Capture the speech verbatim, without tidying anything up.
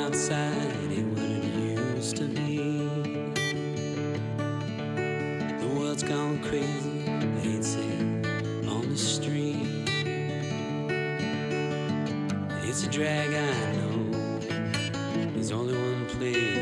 outside ain't what it used to be. The world's gone crazy, ain't safe on the street. It's a drag, I know. There's only one place